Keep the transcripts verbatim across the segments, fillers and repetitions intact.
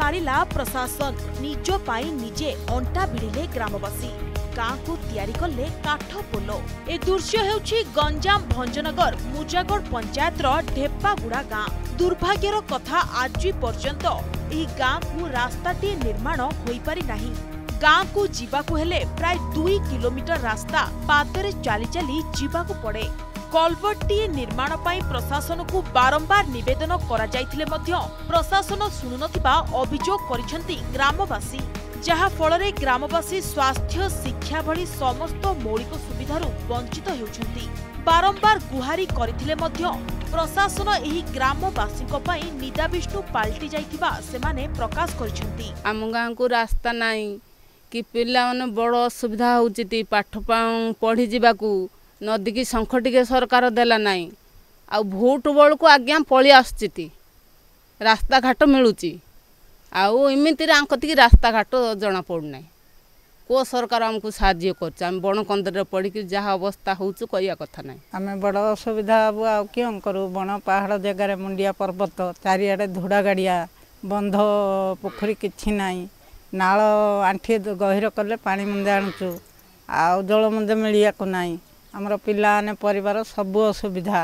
मारिला प्रशासन निज पाई निजे अंटा भिड़िले ग्रामवासी गाँ को तैयारी कले काठ पोल। ए दृश्य हेउछि गंजाम भंजनगर मुजागढ़ पंचायत ढेपागुड़ा गाँ। दुर्भाग्यर कथा आज पर्यंत एही गाँ को रास्ताटी निर्माण होई पारि नाही। गाँ को जीवाकु हेले प्राय दुई किलोमीटर रास्ता पादरे चाली चाली जीवाकु पड़े। कलवर्टटी निर्माण पाई प्रशासन को बारंबार निवेदन करा जायथिले मध्य प्रशासन सुनुनथिबा अभियोग करिसेंती ग्रामवासी, जहा फलरे ग्रामवासी स्वास्थ्य शिक्षा भली समस्त मौलिक सुविधारु वंचित हेउछंती। बारंबार गुहारी करिथिले मध्य प्रशासन एही ग्रामवासीक पई निदाविष्णु पाल्टी जायथिबा सेमाने प्रकाश करिसेंती। आम गाँ को रास्ता नाही कि पिला माने बड़ असुविधा होउचिति पाठ पढ़ी जिबाकू नदी की शंख टिके सरकार देला नाही। आ भोट बल को आज्ञा पळी आसचिति रास्ता घाट मिलुची आउ इमिति आंकति रास्ता घाट जना पड़ नाही। को सरकार हमको साहाय्य करछ। हम बण कंदरे पड़ी कि जहा अवस्था होउछु कहिया कथा नाही। आमे बड़ असुविधा आबु आ कियं करू। बण पहाड़ जगार मुंडिया पर्वत चारिआडे धुड़ा गाड़िया बंध पोखरी किछि नाही। नाल आंठी गहिर कले पानी मुंदे आणुचु आ जल मुंदे मिलिया को नाही। आमर पिला ने परिवार सब असुविधा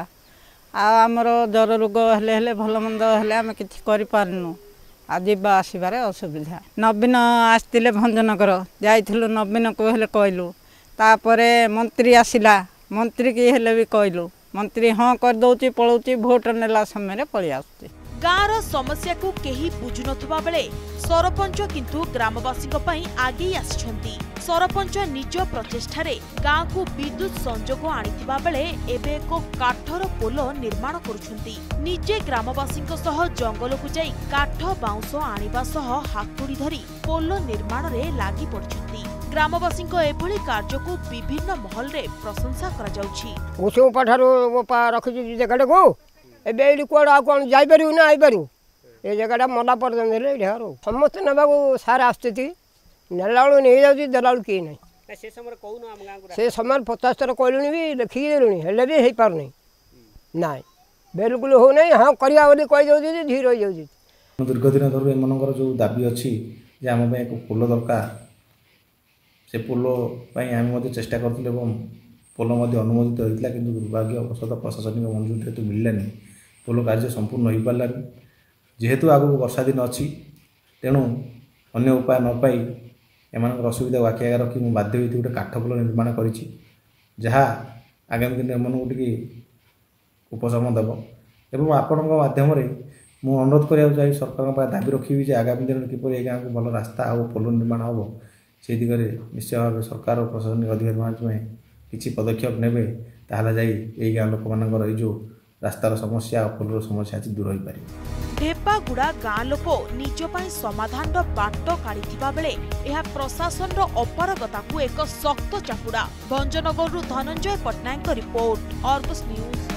आमर जर रोग हेले हेले भल मंद हेले आमे किछि करि पारनु। आ जीवा आसबारे असुविधा। नवीन आसतिले भंजनगर जाइथिलु नवीन को हेले कहलु तापरे मंत्री आसिला मंत्री की हेले भी कहलु मंत्री हाँ कर दउची पळउची भोट नेला समय रे पळि आसुची। गाँर समस्या को केही बुझुनथुबा बेले सरपंच किंतु ग्रामवासी आगे आसिछंती। सरपंच निज प्रचेष्टारे गाँ को विद्युत संजोग आनिथिबा बेले एबे एक काठर पोल निर्माण करुछंती। निजे ग्रामवासी जंगल को जाई काठ बाउंस आनिबा सह हातुड़ी धरी पोल निर्माण रे लागि पड़छंती। ग्रामवासी एभली कार्य को विभिन्न महल रे प्रशंसा करा जाउछि। ओसो पठारो पा रखि जगडे को एबे एली कोड आ कोन जाई परिउ ना आई परिउ ए जगडा मला पर्यंत ले ढारो समस्त नबागो सार आस्थिति नेलाळो नै जाउछि दलाळ की नै। से समय कहू ना हम गाँ को से समय पचास थर कहलुनी भी लिखि देलुनी हेले भी हेई पार नै नाय बिल्कुल हो नै। हां करिया बोली कहि जाउछि धीर होई जाउछि। दीर्घ दिन धरि एमनकर जो दाबी अछि जे हम पे एक पोल दरकार से पोल पई हम मध्ये चेष्टा करथिले एवं पोल मध्ये अनुमोदित होइतला किंतु दुर्भाग्य अवसर प्रशासनिक मंजूरी हेतु मिललानी पोल कार्य संपूर्ण हो पारानी। जेहेतु आगु वर्षा दिन अच्छी तेणु अन्य उपाय न पाई एम असुविधा को आखि आगे रखी मुझे बाध्य होती गोटे काठ पोल निर्माण करी जहाँ आगामी दिन एम टे उपशम देव। एवं आपण मध्यम मुझे अनुरोध करा चाहिए सरकार दाबी रखी आगामी दिन किपर गाँव को भल रास्ता और पोल निर्माण हम से दिगरे निश्चय भाव सरकार और प्रशासनिक अधिकारी मैंने किसी पदक्षेप ने गाँव लोक मान जो रास्तार समस्या और पोलर समस्या दूर हो पार। ढेपागुड़ा गाँ लोक निज पाई समाधान बाट काढ़िथिबा बेले एहा प्रशासन अपारगता को एक शक्त चापुड़ा। Bhanjanagar Dhananjay Pattnaik report, Argus news.